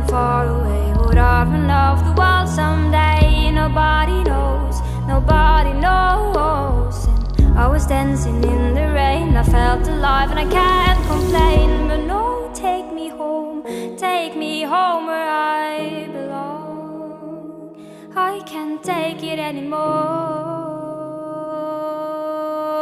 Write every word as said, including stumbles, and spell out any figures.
far away? Would I run off the world someday? Nobody knows, nobody knows. And I was dancing in the rain, I felt alive and I can't complain. But no, take me home, take me home where I belong. I can't take it anymore.